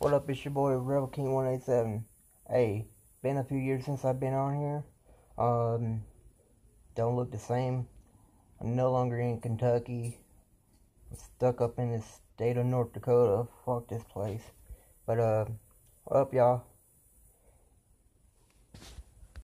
What up, it's your boy Rebel King 187. Hey, been a few years since I've been on here. Don't look the same. I'm no longer in Kentucky. I'm stuck up in the state of North Dakota. Fuck this place. But what up, y'all?